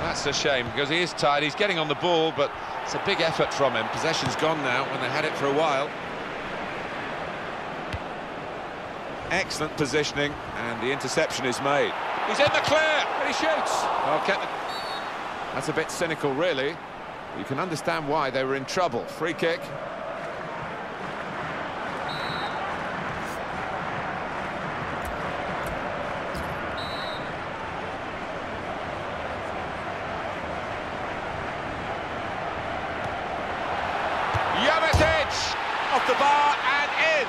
That's a shame, because he is tired. He's getting on the ball, but it's a big effort from him. Possession's gone now, when they had it for a while. Excellent positioning, and the interception is made. He's in the clear, and he shoots. Okay. That's a bit cynical, really. You can understand why they were in trouble. Free kick. Jovetic off the bar and in.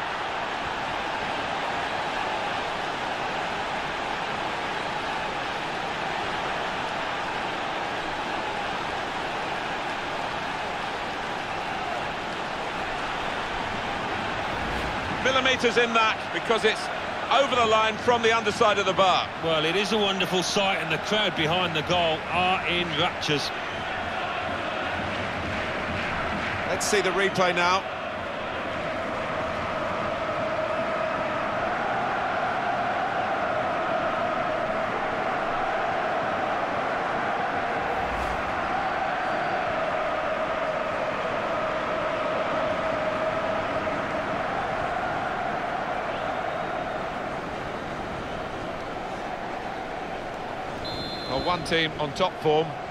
Millimetres in that, because it's over the line from the underside of the bar. Well, it is a wonderful sight, and the crowd behind the goal are in raptures. Let's see the replay now. Well, one team on top form,